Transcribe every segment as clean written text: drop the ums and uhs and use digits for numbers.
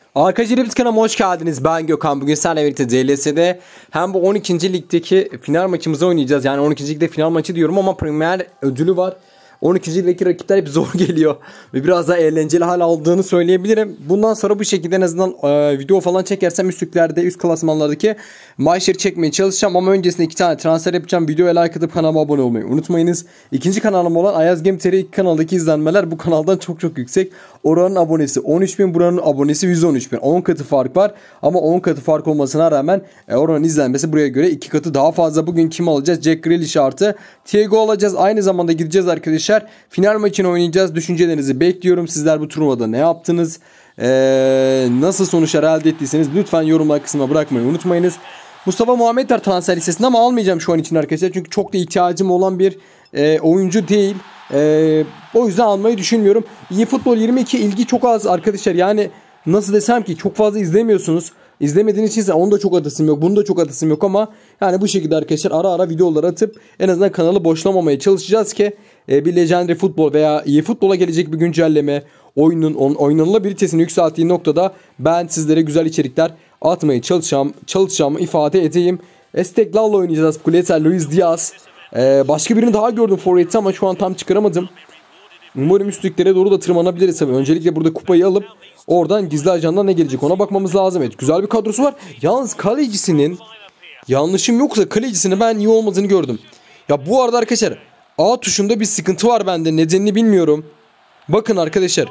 Arkadaşlar hepiniz kanalıma hoş geldiniz. Ben Gökhan. Bugün sizlerle birlikte CLS'de hem bu 12. ligdeki final maçımızı oynayacağız. Yani 12. ligde final maçı diyorum ama Premier ödülü var. 12. ligdeki rakipler hep zor geliyor. Ve biraz daha eğlenceli hal aldığını söyleyebilirim. Bundan sonra bu şekilde en azından video falan çekersem üstlüklerde, üst klasmanlardaki maçları çekmeye çalışacağım. Ama öncesinde 2 tane transfer yapacağım. Videoya like atıp kanalıma abone olmayı unutmayınız. İkinci kanalım olan Ayaz Game TR kanaldaki izlenmeler bu kanaldan çok yüksek. Oranın abonesi 13.000, buranın abonesi 113.000. 10 katı fark var. Ama 10 katı fark olmasına rağmen oranın izlenmesi buraya göre 2 katı daha fazla. Bugün kim alacağız? Jack Grealish artı Thiago alacağız. Aynı zamanda gideceğiz arkadaşlar. Final maçını oynayacağız. Düşüncelerinizi bekliyorum. Sizler bu turnuvada ne yaptınız? Nasıl sonuçlar elde ettiyseniz lütfen yorumlar kısmına bırakmayı unutmayınız. Mustafa Muhammed var transfer listesinde ama almayacağım şu an için arkadaşlar. Çünkü çok da ihtiyacım olan bir oyuncu değil. O yüzden almayı düşünmüyorum. eFootball 22 ilgi çok az arkadaşlar. Yani nasıl desem ki çok fazla izlemiyorsunuz. İzlemediğiniz için onun da çok atasım yok. Bunun da çok atasım yok ama yani bu şekilde arkadaşlar ara videolar atıp en azından kanalı boşlamamaya çalışacağız ki bir Legendary Football veya eFootball'a gelecek bir güncelleme oyunun oynanılabilitesini yükselttiği noktada ben sizlere güzel içerikler atmaya çalışacağımı ifade edeyim. Esteklal'la oynayacağız. Kuleta, Luis Diaz. Başka birini daha gördüm forvet'te ama şu an tam çıkaramadım. Umarım üstlüklere doğru da tırmanabiliriz tabii. Öncelikle burada kupayı alıp oradan gizli ajandan ne gelecek ona bakmamız lazım. Evet, güzel bir kadrosu var. Yalnız kalecisinin, yanlışım yoksa kalecisinin ben iyi olmadığını gördüm. Ya bu arada arkadaşlar A tuşunda bir sıkıntı var bende. Nedenini bilmiyorum. Bakın arkadaşlar.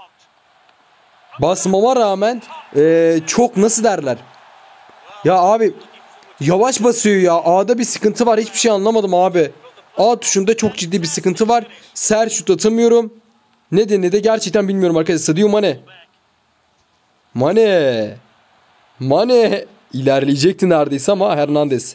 Basmama rağmen çok nasıl derler. Ya abi yavaş basıyor ya. A'da bir sıkıntı var. Hiçbir şey anlamadım abi. A tuşunda çok ciddi bir sıkıntı var. Ser şut atamıyorum. Nedeni de gerçekten bilmiyorum arkadaşlar. Sadio Mane ilerleyecekti neredeyse ama Hernandez.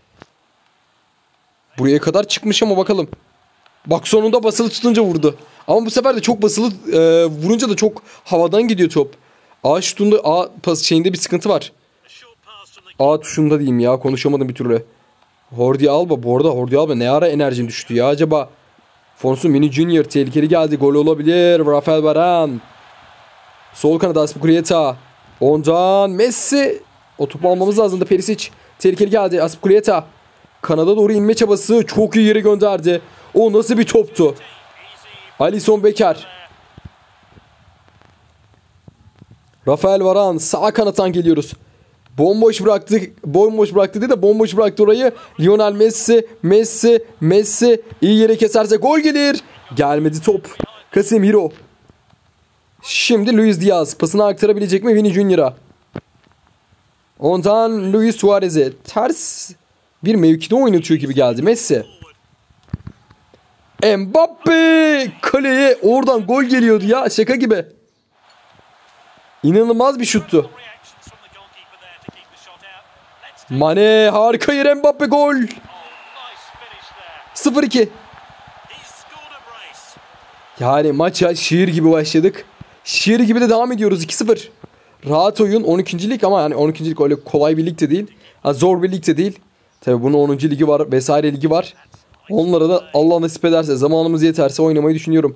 Buraya kadar çıkmış ama bakalım. Bak sonunda basılı tutunca vurdu. Ama bu sefer de çok basılı vurunca da çok havadan gidiyor top. A şutunda A pas şeyinde bir sıkıntı var. A tuşunda diyeyim ya, konuşamadım bir türlü. Jordi Alba, bu arada Jordi Alba ne ara enerjim düştü ya acaba. Fonsu Mini Junior tehlikeli geldi, gol olabilir. Rafael Varane. Sol kanada Azpilicueta. Ondan Messi. O topu almamız lazım da Perisic. Tehlikeli geldi Azpilicueta. Kanada doğru inme çabası, çok iyi yere gönderdi. O nasıl bir toptu. Alisson Becker. Rafael Varane, sağ kanattan geliyoruz. Bomboş bıraktı değil de bomboş bıraktı orayı. Lionel Messi iyi yere keserse gol gelir. Gelmedi top. Casemiro. Şimdi Luis Diaz pasını aktarabilecek mi Vini Junior'a? Ondan Luis Suarez'e ters bir mevkide oynatıyor gibi geldi Messi. Mbappe kaleye, oradan gol geliyordu ya, şaka gibi. İnanılmaz bir şuttu. Mane harika yer, Mbappe gol. 0-2. Yani maça şiir gibi başladık. Şiir gibi de devam ediyoruz. 2-0. Rahat oyun, 12. lig ama yani 12. lig öyle kolay bir lig de değil. Zor bir lig de değil. Tabi bunun 10. ligi var vesaire ligi var. Onlara da Allah nasip ederse, zamanımız yeterse oynamayı düşünüyorum.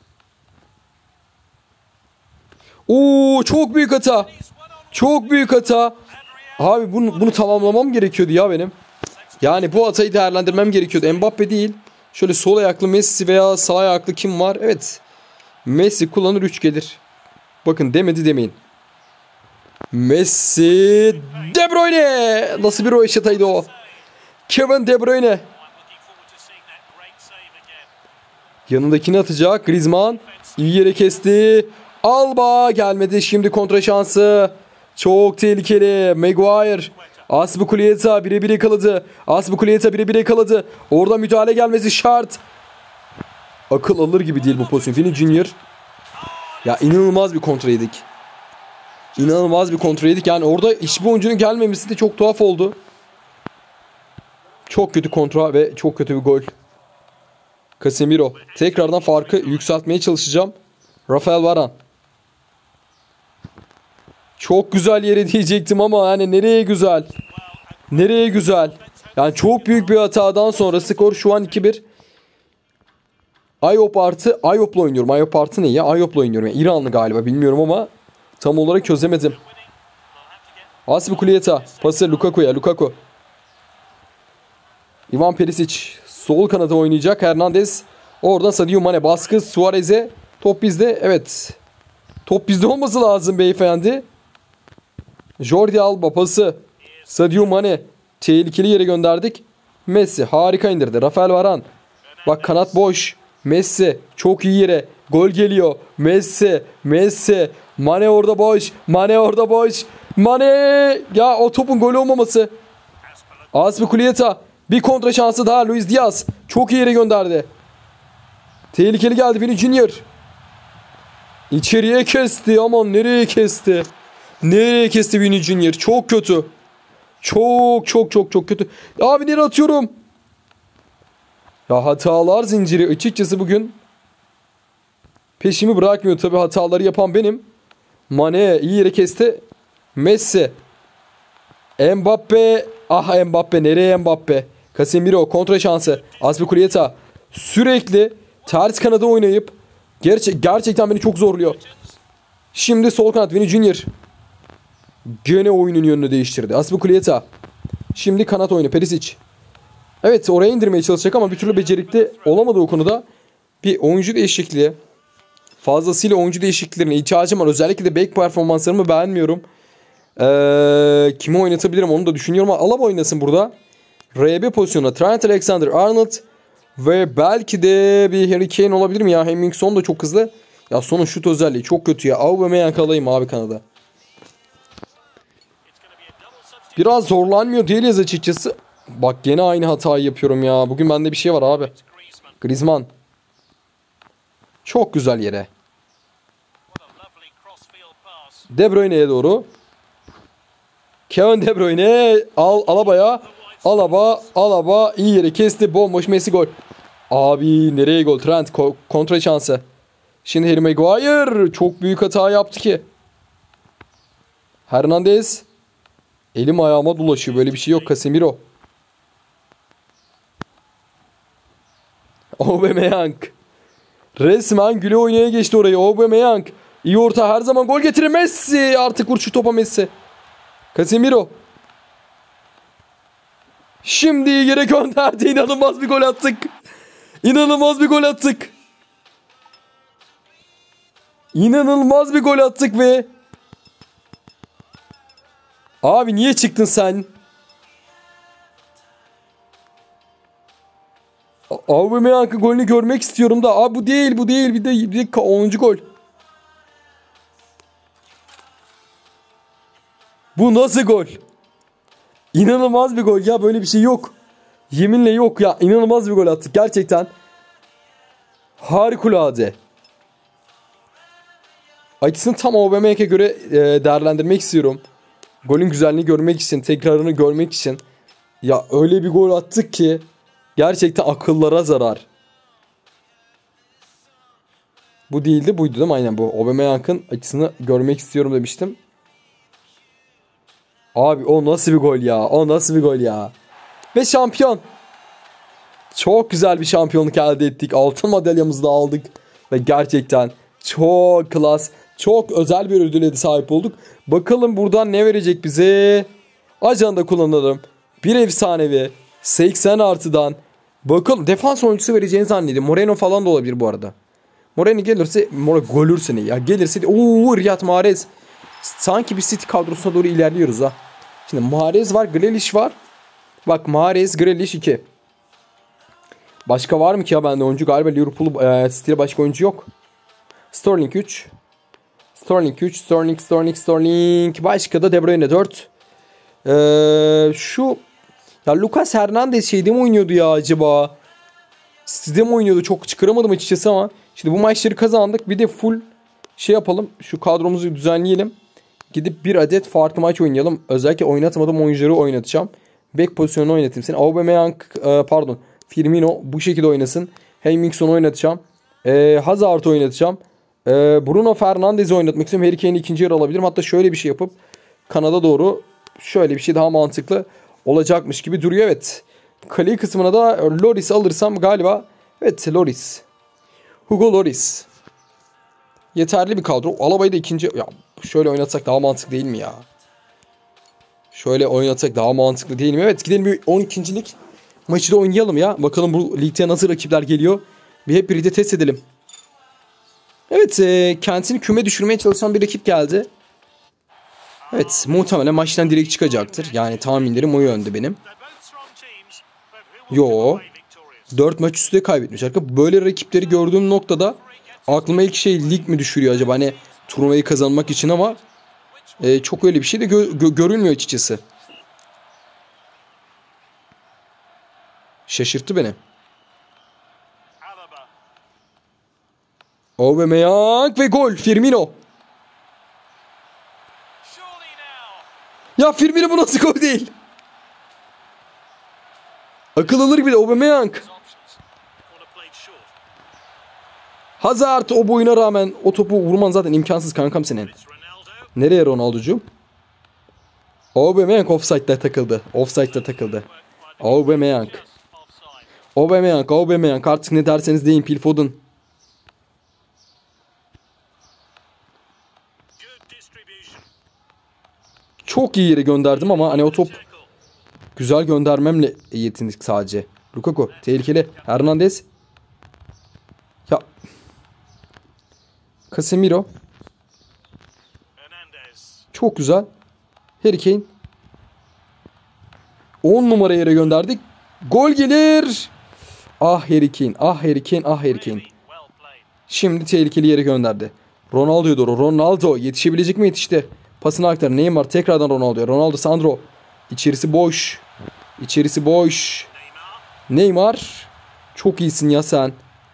Oo, çok büyük hata. Çok büyük hata. Abi bunu tamamlamam gerekiyordu ya benim. Yani bu hatayı değerlendirmem gerekiyordu. Mbappe değil. Şöyle sol ayaklı Messi veya sağ ayaklı kim var? Evet. Messi kullanır 3 gelir. Bakın demedi demeyin. Messi, De Bruyne. Nasıl bir röveşataydı o? Kevin De Bruyne. Yanındakini atacak. Griezmann iyi yere kesti. Alba gelmedi. Şimdi kontra şansı. Çok tehlikeli. Maguire. Azpilicueta birebir yakaladı. Orada müdahale gelmesi şart. Akıl alır gibi değil bu pozisyon. Vini Junior. Ya inanılmaz bir kontra yedik. Yani orada hiçbir oyuncunun gelmemesi de çok tuhaf oldu. Çok kötü kontra ve çok kötü bir gol. Casemiro. Tekrardan farkı yükseltmeye çalışacağım. Rafael Varane. Çok güzel yere diyecektim ama hani nereye güzel. Yani çok büyük bir hatadan sonra skor şu an 2-1. Ayop'la oynuyorum. Ayop artı ne ya? Ayop'la oynuyorum. Yani İranlı galiba, bilmiyorum ama Tam olarak çözemedim. Azpilicueta. Pası Lukaku'ya. Lukaku. Ivan Perisic. Sol kanada oynayacak. Hernandez. Oradan Sadio Mane. Baskı Suarez'e. Top bizde. Evet. Top bizde olması lazım beyefendi. Jordi Alba pası. Sadio Mane. Tehlikeli yere gönderdik. Messi harika indirdi. Rafael Varane. Bak kanat boş. Messi çok iyi yere. Gol geliyor. Messi. Mane orada boş. Mane. Ya o topun gol olmaması. Azpilicueta. Bir kontra şansı daha. Luis Diaz. Çok iyi yere gönderdi. Tehlikeli geldi Vini Junior. İçeriye kesti. Aman nereye kesti? Nereye kesti Vini Junior? Çok kötü. Çok kötü. Abi nereye atıyorum? Ya hatalar zinciri açıkçası bugün peşimi bırakmıyor. Tabii hataları yapan benim. Mane iyi yere kesti. Messi. Mbappe. Ah Mbappe. Nereye Mbappe? Casemiro kontra şansı. Azpilicueta sürekli ters kanada oynayıp gerçekten beni çok zorluyor. Şimdi sol kanat Vini Junior. Gene oyunun yönünü değiştirdi. Azpilicueta. Şimdi kanat oyunu Perisic. Evet oraya indirmeye çalışacak ama bir türlü becerikli olamadı o konuda. Bir oyuncu değişikliği. Fazlasıyla oyuncu değişikliklerine ihtiyacım var. Özellikle de back performanslarımı beğenmiyorum. Kimi oynatabilirim onu da düşünüyorum. Ama Alaba oynasın burada. RB pozisyonuna Trent Alexander-Arnold. Ve belki de bir Harry Kane olabilir mi ya? Hemmingson da çok hızlı. Ya sonun şut özelliği çok kötü ya. Aubameyang alayım abi kanada. Biraz zorlanmıyor değiliz açıkçası. Bak gene aynı hatayı yapıyorum ya. Bugün bende bir şey var abi. Griezmann. Çok güzel yere. De Bruyne'ye doğru. Kevin De Bruyne. Alaba'ya. Alaba iyi yere kesti. Bomboş Messi gol. Abi nereye gol? Trent kontra şansı. Şimdi Harry Maguire. Çok büyük hata yaptı ki. Hernandez. Elim ayağıma dolaşıyor. Böyle bir şey yok. Casemiro. Aubameyang. Resmen güle oynaya geçti orayı. Aubameyang. İyi orta her zaman gol getirir Messi. Artık vur şu topa Messi. Casemiro. Şimdi yere gönderdi. İnanılmaz bir gol attık. İnanılmaz bir gol attık ve abi niye çıktın sen? Aubameyang'ın golünü görmek istiyorum da. Abi bu değil. Bir de 10. gol. Bu nasıl gol? İnanılmaz bir gol ya, böyle bir şey yok. Yeminle yok ya, inanılmaz bir gol attık gerçekten. Harikulade. Açısını tam Aubameyang'e göre değerlendirmek istiyorum. Golün güzelliğini görmek için, tekrarını görmek için. Ya öyle bir gol attık ki gerçekten akıllara zarar. Bu değildi, buydu değil mi? Aynen bu. Aubameyang'ın açısını görmek istiyorum demiştim. Abi o nasıl bir gol ya. Ve şampiyon. Çok güzel bir şampiyonluk elde ettik. Altın madalyamızı da aldık. Ve gerçekten çok klas, çok özel bir ödüle sahip olduk. Bakalım buradan ne verecek bize. Ajanda kullanalım. Bir efsanevi 80 artıdan. Bakalım defans oyuncusu vereceğini zannediyorum. Moreno falan da olabilir bu arada. Moreno gelirse, golürse ne ya, gelirse Riyad Mahrez. Sanki bir City kadrosuna doğru ilerliyoruz ha. Şimdi Mahrez var, Grealish var. Bak Mahrez, Grealish 2. Başka var mı ki ya bende oyuncu? Galiba Liverpool City'de başka oyuncu yok. Sterling 3. Sterling. Başka da De Bruyne 4. Ya Lucas Hernandez şeyde mi oynuyordu ya acaba? City'de mi oynuyordu? Çok çıkaramadım açıkçası ama. Şimdi bu maçları kazandık. Bir de full şey yapalım. Şu kadromuzu düzenleyelim. Gidip bir adet farklı maç oynayalım. Özellikle oynatmadığım oyuncuları oynatacağım. Back pozisyonunu oynatayım seni. Aubameyang, Firmino bu şekilde oynasın. Hemmingson oynatacağım. Hazard'ı oynatacağım. Bruno Fernandes'i oynatmak istiyorum. Harry Kane'i ikinci yarı alabilirim. Hatta şöyle bir şey yapıp kanada doğru şöyle bir şey daha mantıklı olacakmış gibi duruyor. Evet. Kale kısmına da Lloris alırsam galiba. Evet Lloris. Hugo Lloris. Yeterli bir kadro. Alaba'yı da ikinci. Ya şöyle oynatsak daha mantıklı değil mi ya? Şöyle oynatsak daha mantıklı değil mi? Evet, gidelim bir 12. lig maçı da oynayalım ya. Bakalım bu ligde nasıl rakipler geliyor. Bir hep birlikte test edelim. Evet, kendisini küme düşürmeye çalışan bir rakip geldi. Evet, muhtemelen maçtan direkt çıkacaktır. Yani tahminlerim o yönde benim. Yo. 4 maç üstte kaybetmiş. Böyle rakipleri gördüğüm noktada aklıma ilk şey lig mi düşürüyor acaba? Hani turnuvayı kazanmak için ama çok öyle bir şey de görülmüyor açıkçası. Şaşırttı beni. Aubameyang ve gol. Firmino. Ya Firmino, bu nasıl gol değil? Akıl alır gibi de Aubameyang. Hazard, o boyuna rağmen o topu vurman zaten imkansız kankam senin. Nereye Ronaldo'cum? Aubameyang offside'da takıldı. Offside'da takıldı. Aubameyang. Aubameyang artık ne derseniz deyin, Phil Foden. Çok iyi yere gönderdim ama hani o top güzel göndermemle yetindik sadece. Lukaku tehlikeli. Hernandez. Ya. Casemiro. Çok güzel. Harry Kane. 10 numara yere gönderdik. Gol gelir. Ah Harry Kane. Ah Harry Kane. Ah Harry Kane. Şimdi tehlikeli yere gönderdi. Ronaldo'ya doğru. Ronaldo yetişebilecek mi? Yetişti. Pasını aktar. Neymar tekrardan Ronaldo'ya. Ronaldo, Sandro. İçerisi boş. İçerisi boş. Neymar. Çok iyisin ya sen.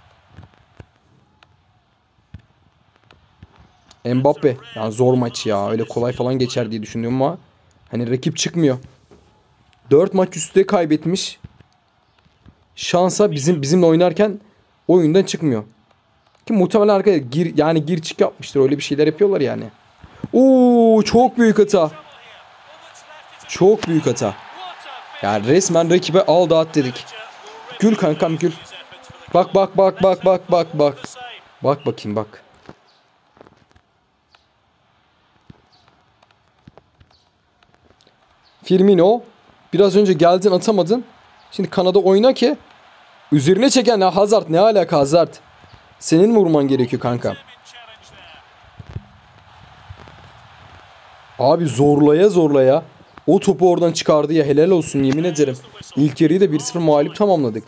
Mbappe. Yani zor maç ya. Öyle kolay falan geçer diye düşünüyorum ama hani rakip çıkmıyor. 4 maç üstte kaybetmiş. Şansa bizimle oynarken oyundan çıkmıyor. Ki muhtemelen arkaya gir çık yapmıştır. Öyle bir şeyler yapıyorlar yani. Oo, çok büyük hata. Çok büyük hata. Yani resmen rakibe al dağıt dedik. Gül kankam gül. Bak. Bak bakayım bak. Firmino. Biraz önce geldin atamadın. Şimdi kanada oyna ki. Üzerine çeken Hazard. Ne alaka Hazard? Senin mi vurman gerekiyor kanka? Abi zorlaya o topu oradan çıkardı ya, helal olsun yemin ederim. İlk yarıyı da 1-0 mağlup tamamladık.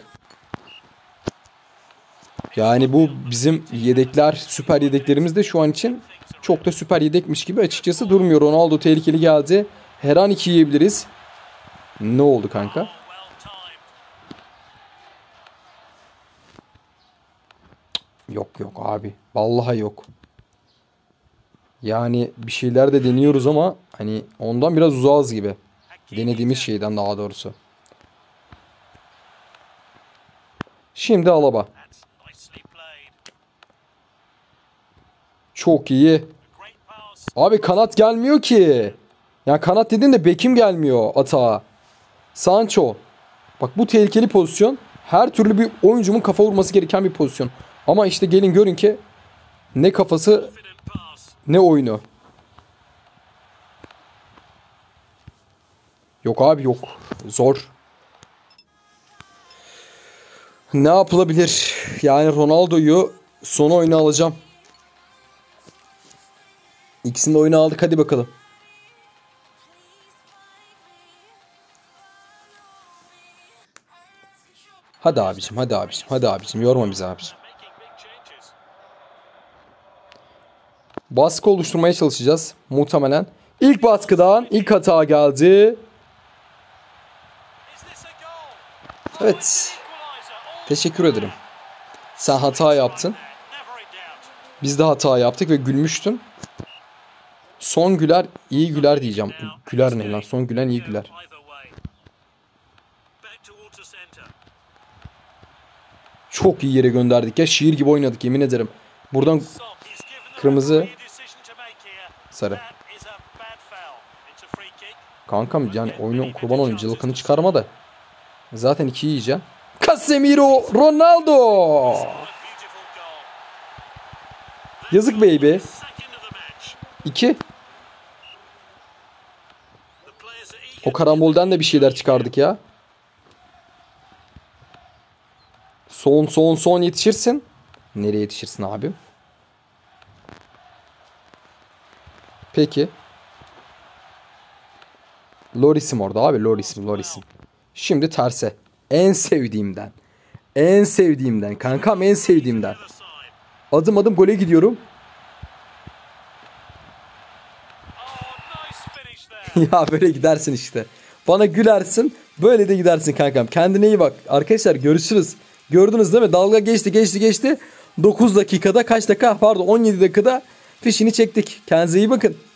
Yani bu bizim yedekler, süper yedeklerimiz de şu an için çok da süper yedekmiş gibi açıkçası durmuyor. Ronaldo tehlikeli geldi. Her an 2 yiyebiliriz. Ne oldu kanka? Yok abi. Vallahi yok. Yani bir şeyler de deniyoruz ama hani ondan biraz uzağız gibi. Denediğimiz şeyden daha doğrusu. Şimdi Alaba. Çok iyi. Abi kanat gelmiyor ki. Ya kanat dedin de bekim gelmiyor atağa. Sancho. Bak bu tehlikeli pozisyon. Her türlü bir oyuncumun kafa vurması gereken bir pozisyon. Ama işte gelin görün ki ne kafası ne oyunu. Yok abi yok. Zor. Ne yapılabilir? Yani Ronaldo'yu son oyuna alacağım. İkisini de oyuna aldık, hadi bakalım. Hadi abicim. Yorma bizi abicim. Baskı oluşturmaya çalışacağız muhtemelen. İlk baskıdan ilk hata geldi. Evet. Teşekkür ederim. Sen hata yaptın. Biz de hata yaptık ve gülmüştün. Son güler iyi güler diyeceğim. Güler ne lan? Son gülen iyi güler. Çok iyi yere gönderdik ya. Şiir gibi oynadık yemin ederim. Buradan kırmızı, sarı. Kankam yani oyunu kurban olayım, cılkını çıkarma da. Zaten 2'yi yiyeceğim. Casemiro, Ronaldo. Yazık baby. 2. O karambolden de bir şeyler çıkardık ya. Son yetişirsin. Nereye yetişirsin abim? Peki. Loris'im orada abi. Loris'im. Şimdi terse. En sevdiğimden. Kankam en sevdiğimden. Adım adım gole gidiyorum. Ya böyle gidersin işte. Bana gülersin. Böyle de gidersin kankam. Kendine iyi bak. Arkadaşlar görüşürüz. Gördünüz değil mi? Dalga geçti. 9 dakikada kaç dakika? Pardon 17 dakikada fişini çektik. Kendinize iyi bakın.